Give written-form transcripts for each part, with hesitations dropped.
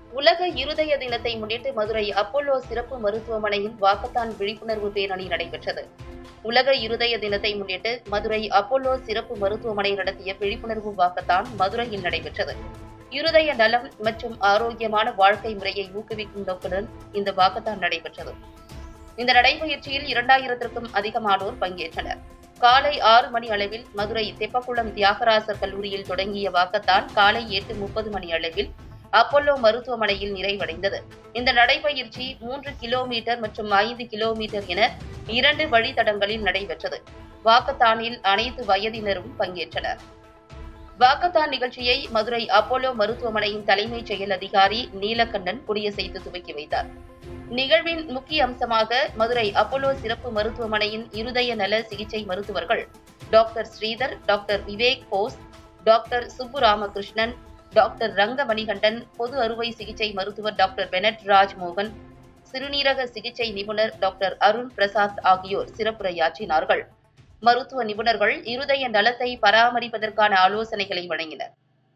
உலக இருதய தினத்தை முன்னிட்டு மதுரை அப்போலோ சிறப்பு மருத்துவமனையில் வாக்கத்தான் விழிப்புணர்வு பேரணி நடைபெற்றது. உலக இருதய தினத்தை முன்னிட்டு மதுரை அப்போலோ சிறப்பு மருத்துவமனை நடத்திய விழிப்புணர்வு வாக்கத்தான் மதுரையில் நடைபெற்றது. இருதய நலம் மற்றும் ஆரோக்கியமான வாழ்க்கை முறையை ஊக்குவிக்கும் நோக்குடன் இந்த வாக்கத்தான் நடைபெற்றது. இந்த நடைபயிற்சியில் 2000க்கும் அதிகமானோர் பங்கேற்றனர். காலை 6 மணி அளவில் மதுரை தெப்பக்குளம் தியாகராசர் கல்லூரியில் தொடங்கிய வாக்கத்தான் காலை 8:30 மணி அளவில் அப்போலோ மருத்துவமனையில் நிறைவடைந்தது. இந்த நடைபயிற்சி 3 கிலோமீட்டர் மற்றும் 5 கிலோமீட்டர் என 2 வழித்தடங்களில் நடைபெற்றது. வாக்கத்தானில் அனைத்து வயதினரும் பங்கேற்றனர். வாக்கத்தான் நிகழ்ச்சியை மதுரை அப்போலோ மருத்துவமனையின் தலைமைச் செயல் அதிகாரி நீலகண்டன் கொடியசைத்து துவக்கி வைத்தார். நிகழ்வின் முக்கிய அம்சமாக மதுரை அப்போலோ சிறப்பு மருத்துவமனையின் இருதய நல சிகிச்சை மருத்துவர்கள் doctor Sridhar, doctor Vivek Bose, doctor Subburamakrishnan, doctor Rangamanikandan, பொது அறுவை சிகிச்சை மருத்துவர் டாக்டர் பெனட் ராஜ்மோகன், சிறுநீரக சிகிச்சை நிபுணர் டாக்டர் அருண் பிரசாத் ஆகியோர் சிறப்புரையாற்றினார்கள். மருத்துவ நிபுணர்கள் இருதய நலத்தை பராமரிப்பதற்கான ஆலோசனைகளை வழங்கினர்.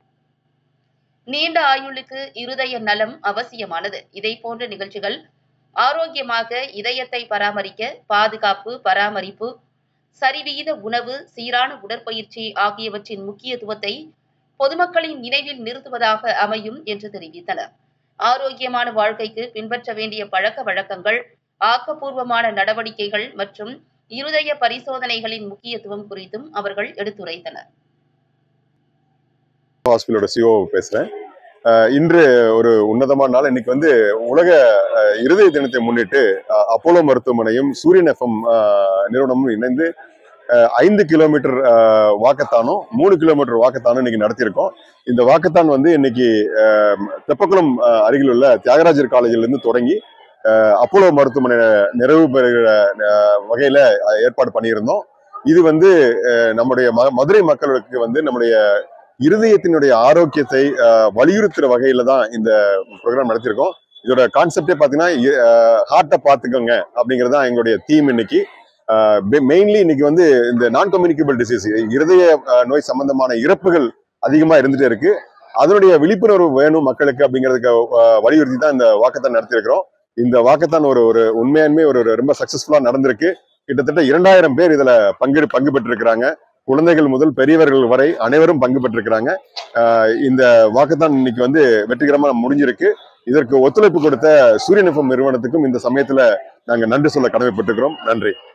நீண்ட ஆயுளுக்கு இருதய நலம் அவசியமானது. இதேபோன்ற நிகழ்ச்சிகள் ஆரோக்கியமாக இதயத்தை பராமரிக்க பாதுகாப்பு, பராமரிப்பு, சரிவிகித உணவு, சீரான உடற்பயிற்சி ஆகியவற்றின் முக்கியத்துவத்தை பொதுமக்களின் நினைவில் நிறுத்துவதாக அமையும் என்று தெரிவித்தனர். ஆரோக்கியமான வாழ்க்கைக்கு பின்பற்ற வேண்டிய பழக்க வழக்கங்கள், ஆக்கப்பூர்வமான நடவடிக்கைகள் மற்றும் இருதய பரிசோதனைகளின் முக்கியத்துவம் குறித்தும் அவர்கள் எடுத்துரைத்தனர். ஹாஸ்பிட்டலோட சிஓ பேசுறேன். இன்று ஒரு உன்னதமான நாள். இன்னைக்கு உலக இருதய தினத்தை முன்னிட்டு அப்போலோ மருத்துவமனையும் சூரியன் எஃப்எம் நிறுவனமும் இணைந்து 5 கிலோமீட்டர் வாக்கத்தானும் 3 கிலோமீட்டர் வாக்கத்தானும் இன்னைக்கு நடத்தியிருக்கோம். இந்த வாக்கத்தான் இன்னைக்கு தெப்பக்குளம் அருகில் உள்ள தியாகராஜர் காலேஜில் இருந்து தொடங்கி அப்போலோ மருத்துவமனை நிறைவு பெறுகிற வகையில ஏற்பாடு பண்ணியிருந்தோம். இது நம்முடைய மதுரை மக்களுக்கு நம்முடைய இருதயத்தினுடைய ஆரோக்கியத்தை வலியுறுத்துற வகையில தான் இந்த ப்ரோக்ராம் நடத்தியிருக்கோம். இதோட கான்செப்டே பாத்தீங்கன்னா ஹார்ட்டை பார்த்துக்கோங்க அப்படிங்கிறது தான் எங்களுடைய தீம். இன்னைக்கு மெயின்லி இன்னைக்கு இந்த நான் கம்யூனிகபிள் டிசீஸ், இருதய நோய் சம்பந்தமான இறப்புகள் அதிகமா இருந்துட்டே இருக்கு. அதனுடைய விழிப்புணர்வு வேணும் மக்களுக்கு அப்படிங்கிறதுக்கு வலியுறுத்தி தான் இந்த வாக்கத்தான் நடத்தியிருக்கிறோம். இந்த வாக்கத்தான் ஒரு உண்மையான்மே ஒரு ரொம்ப சக்சஸ்ஃபுல்லா நடந்திருக்கு. கிட்டத்தட்ட 2000 பேர் இதுல பங்கு பெற்றிருக்கிறாங்க. குழந்தைகள் முதல் பெரியவர்கள் வரை அனைவரும் பங்கு பெற்றிருக்கிறாங்க. இந்த வாக்கத்தான் இன்னைக்கு வெற்றிகரமா முடிஞ்சிருக்கு. இதற்கு ஒத்துழைப்பு கொடுத்த சூரியன் எஃப்எம் நிறுவனத்துக்கும் இந்த சமயத்துல நாங்க நன்றி சொல்ல கடமைப்பட்டிருக்கிறோம். நன்றி.